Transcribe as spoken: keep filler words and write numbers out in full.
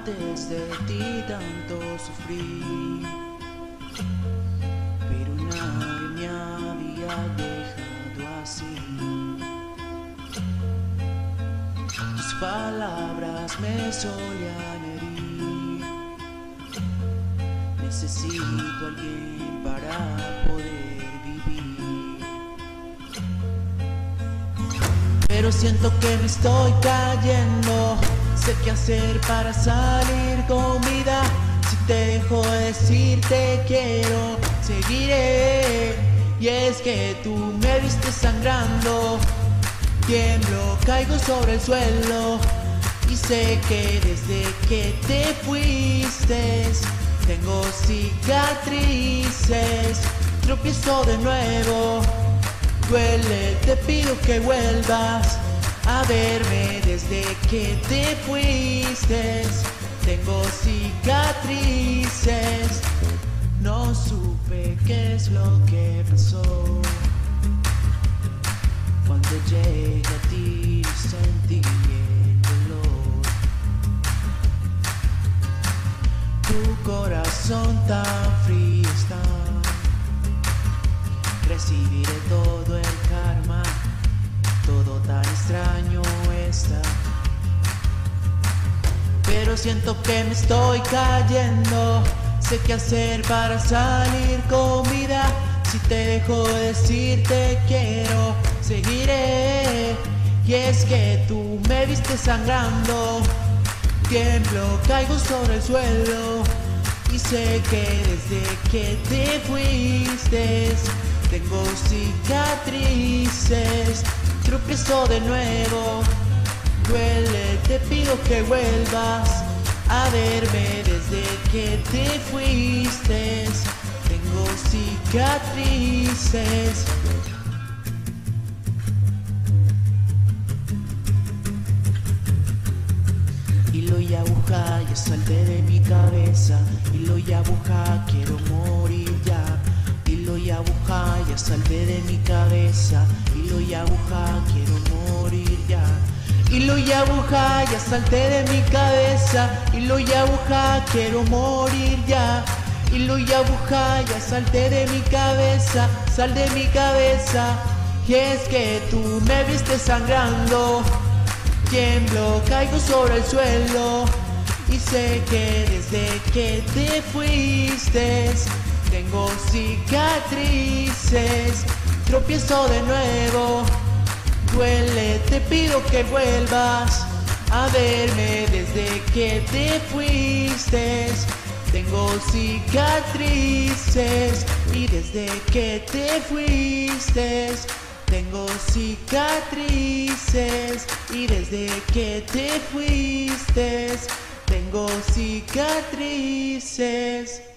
Antes de ti tanto sufrí, pero nadie me había dejado así. Tus palabras me solían herir. Necesito a alguien para poder vivir, pero siento que me estoy cayendo. Sé qué hacer para salir con vida. Si te dejo decir te quiero, seguiré. Y es que tú me viste sangrando, tiemblo, caigo sobre el suelo. Y sé que desde que te fuiste tengo cicatrices. Tropiezo de nuevo, duele, te pido que vuelvas a verme. Desde que te fuiste tengo cicatrices. No supe qué es lo que pasó. Cuando llegué a ti sentí el dolor. Tu corazón tan frío está. Recibiré todo el karma. Todo tan extraño está. Pero siento que me estoy cayendo. Sé qué hacer para salir con vida. Si te dejo decir te quiero, seguiré. Y es que tú me viste sangrando, tiemblo, caigo sobre el suelo. Y sé que desde que te fuiste tengo cicatrices. Tropiezo de nuevo, duele, te pido que vuelvas a verme. Desde que te fuiste tengo cicatrices. Hilo y aguja, ya salte de mi cabeza. Hilo y aguja, quiero morir ya. Hilo y aguja, ya salte de mi cabeza. Hilo y aguja, quiero morir ya. Hilo y aguja, ya salte de mi cabeza. Hilo y aguja, quiero morir ya. Hilo y aguja, ya salte de mi cabeza. Sal de mi cabeza. Y es que tú me viste sangrando, tiemblo, caigo sobre el suelo. Y sé que desde que te fuiste tengo cicatrices. Tropiezo de nuevo, duele, te pido que vuelvas a verme. Desde que te fuiste tengo cicatrices. Y desde que te fuiste tengo cicatrices. Y desde que te fuiste tengo cicatrices.